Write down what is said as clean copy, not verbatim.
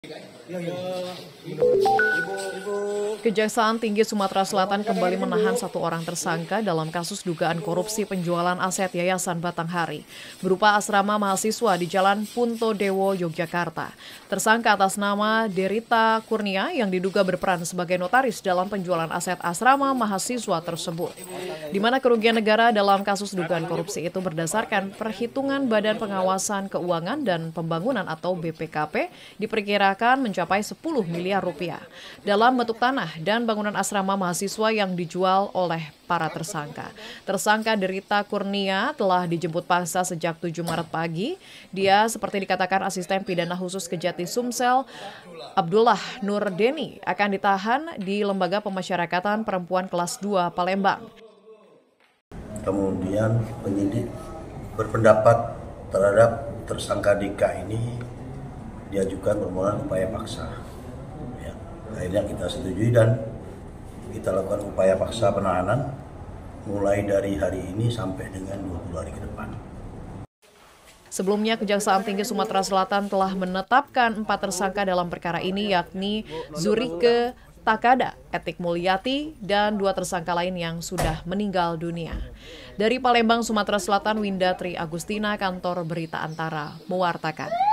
Kejaksaan Tinggi Sumatera Selatan kembali menahan satu orang tersangka dalam kasus dugaan korupsi penjualan aset Yayasan Batanghari berupa asrama mahasiswa di Jalan Punto Dewo, Yogyakarta. Tersangka atas nama Derita Kurnia yang diduga berperan sebagai notaris dalam penjualan aset asrama mahasiswa tersebut. Di mana kerugian negara dalam kasus dugaan korupsi itu berdasarkan perhitungan Badan Pengawasan Keuangan dan Pembangunan atau BPKP diperkirakan mencapai 10 miliar rupiah dalam bentuk tanah dan bangunan asrama mahasiswa yang dijual oleh para tersangka. Tersangka Derita Kurnia telah dijemput paksa sejak 7 Maret pagi. Dia seperti dikatakan asisten pidana khusus Kejati Sumsel Abdullah Nur Deni akan ditahan di Lembaga Pemasyarakatan Perempuan kelas 2 Palembang. Kemudian penyidik berpendapat terhadap tersangka DK ini diajukan permohonan upaya paksa. Ya, akhirnya kita setujui dan kita lakukan upaya paksa penahanan mulai dari hari ini sampai dengan 20 hari ke depan. Sebelumnya, Kejaksaan Tinggi Sumatera Selatan telah menetapkan 4 tersangka dalam perkara ini, yakni Zurike Takada, Etik Mulyati, dan 2 tersangka lain yang sudah meninggal dunia. Dari Palembang, Sumatera Selatan, Winda Tri Agustina, Kantor Berita Antara, mewartakan.